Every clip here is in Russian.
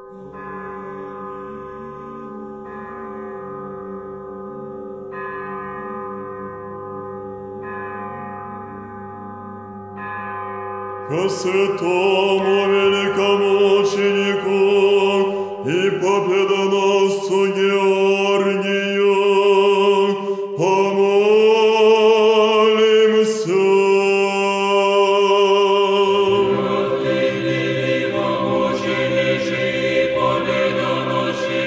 Ко святому великомученику и победоносцу Георгию помолимся. Святый великомучениче и победоносце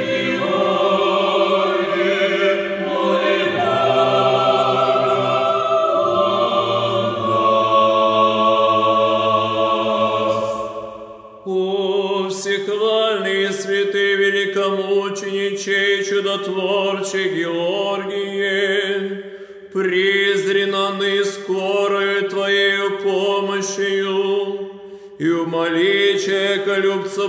Георгий, моли всехвальный святый великомучениче и чудотворче Георгие, презренны скорою Твоею помощью, и умоли человеколюбца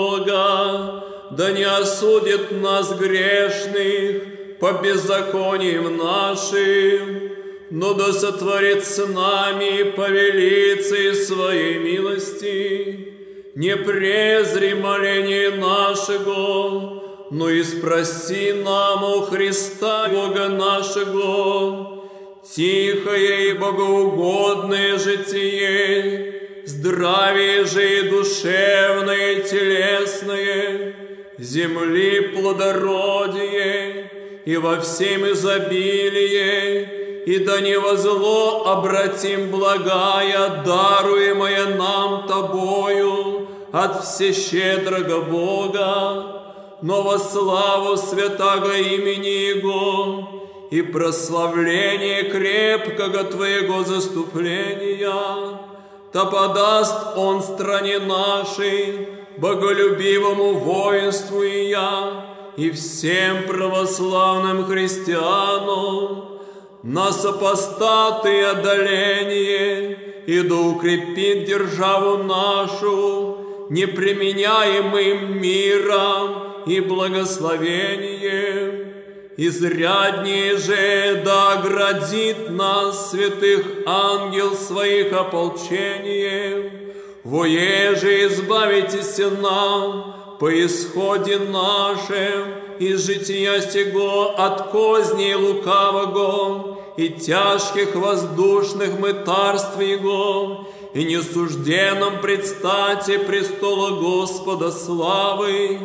Бога, да не осудит нас грешных по беззакониям нашим, но да сотворит с нами по велице Своей милости. Не презри моление нашего, но и спроси нам у Христа Бога нашего тихое и богоугодное житие, здравие же и душевное и телесное, земли плодородие и во всем изобилие, и да не во зло обратим благая, даруемая нам Тобою от всещедрого Бога, но во славу святого имени Его и прославление крепкого Твоего заступления, да подаст Он стране нашей, боголюбивому воинству и я, и всем православным христианам, на сопостаты одоление, и да укрепит державу нашу неприменяемым миром и благословением. Изряднее же да оградит нас святых ангел своих ополчением, воеже избавитесь нам по исходе нашем из жития сего от козней лукавого и тяжких воздушных мытарств Его, и несужденном предстате престола Господа славы,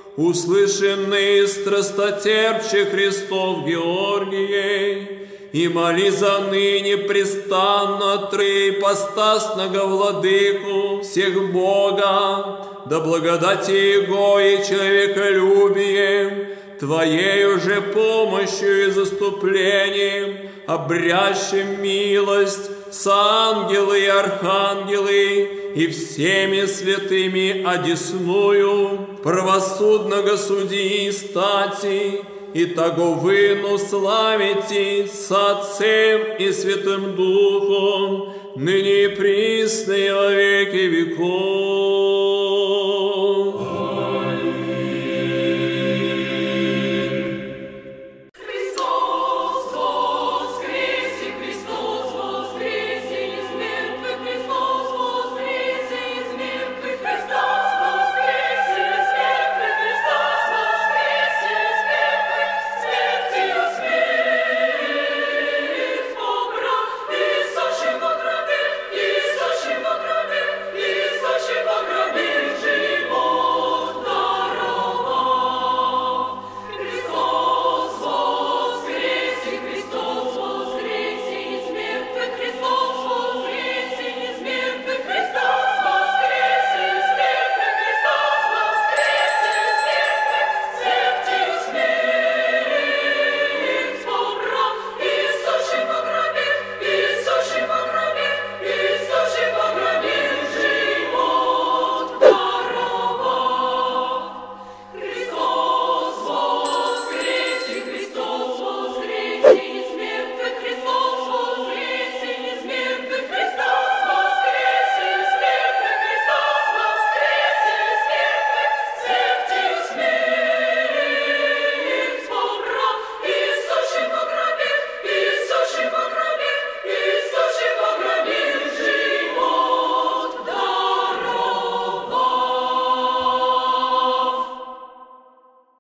услышанный страстотерпче Христов Георгией, и моли за ныне престанно троепостасного владыку всех Бога, да благодати Его и человеколюбием, Твоею же помощью и заступлением, обрящим милость с ангелы и архангелы и всеми святыми одесную правосудного судьи стати, и того выну славите с Отцем и Святым Духом, ныне и присно и во веки веков.